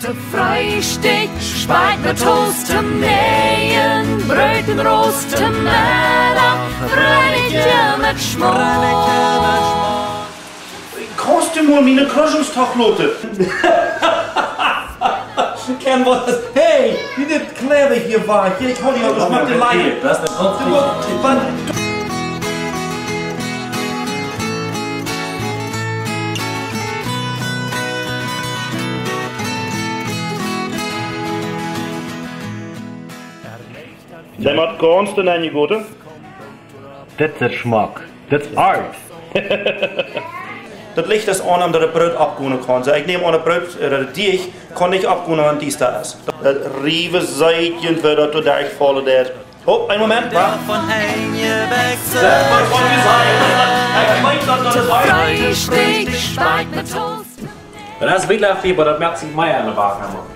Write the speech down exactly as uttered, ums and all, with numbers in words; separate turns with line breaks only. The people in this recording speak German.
Te Frühstück, Speck mit Toast, te Nähen, Brot und Rost, te Mittag, Brötchen mit Schmor.
Kannst du mal meine Kuschelstag loten?
Ken was? Hey, wie dit clever hier war. Hier, ich hol dich auf, das macht dir leid.
Das ist der
Der macht ganz den einen guten.
Das ist Geschmack. Das ist Art.
Das liegt das an, dass der Brot abgehen kann. So, ich nehme an, der Brot, oder die ich, kann nicht abgehen, wenn dies da ist. Das rieve Seitchen wird da durchfallen. Der. Oh, einen Moment, wa?
Von eingewechselt. Frühstück, Speck mit Toast.
Das ist wirklich lieber, das merkt sich Meier in der Barkammer.